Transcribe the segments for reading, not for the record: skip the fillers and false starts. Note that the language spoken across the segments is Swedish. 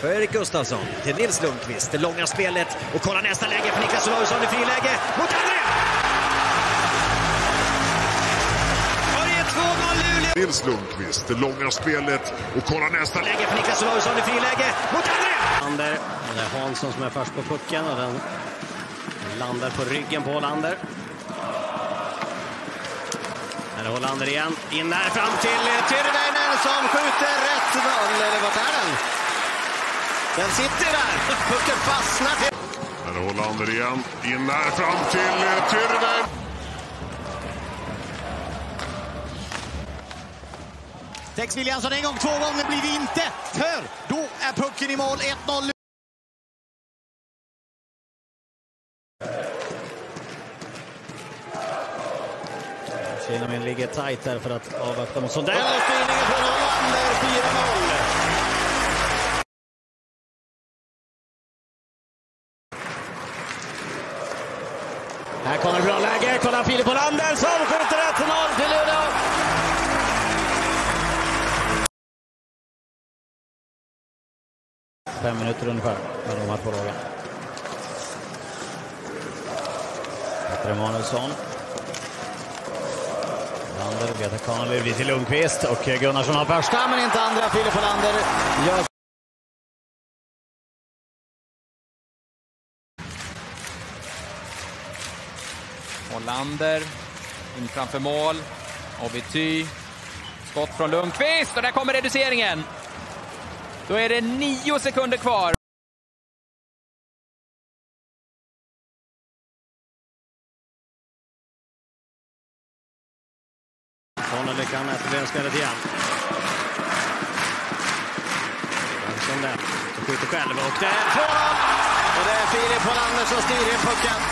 för Erik Gustafsson till Nils Lundqvist. Det långa spelet och kolla nästa läge för Niklas Olausson i friläge mot André! Och det är 2-0 Luleå! Nils Lundqvist, det långa spelet och kolla nästa läge för Niklas Olausson i friläge mot André! Det är Hansson som är först på pucken och den landar på ryggen på Hollander. Här är Hollander igen. In där fram till Tyrväinen som skjuter rätt boll. Eller vad är den? Den sitter där. Pucken fastnar. Här är Hollander igen. In där fram till Tyrväinen. Tex Williamson en gång, 2 gånger blir det inte. För då är pucken i mål. 1-0. Kinnamän ligger tajt här för att avvakta mot Sundell. Och styrningen från Hollander, 4-0. Här kommer bra läge. Kolla Filip Hollander som skjuter 1-0 till Luleå. Fem minuter ungefär med de här två lagen. Peter Emanuelsson. Hollander vet att Connolly blir till Lundqvist och Gunnarsson har första men inte andra. Filip Hollander gör... Hollander in framför mål. Ovity. Skott från Lundqvist och där kommer reduceringen. Då är det 9 sekunder kvar. Connolly kan efter spelet igen. Som den som skjuter själv och det är 2-0. Och det är Filip Hollander som styr i pucken.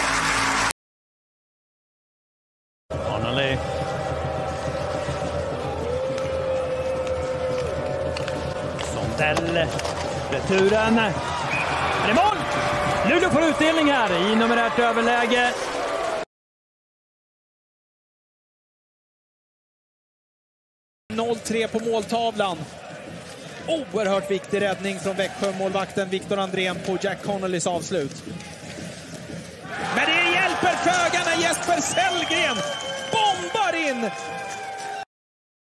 Connolly. Sondell. Returen. Är det mål? Luleå får utdelning här i numerärt överläge. 0-3 på måltavlan. Oerhört viktig räddning från Växjö-målvakten Victor Andrén på Jack Connollys avslut. Men det hjälper föga när Jesper Sellgren bombar in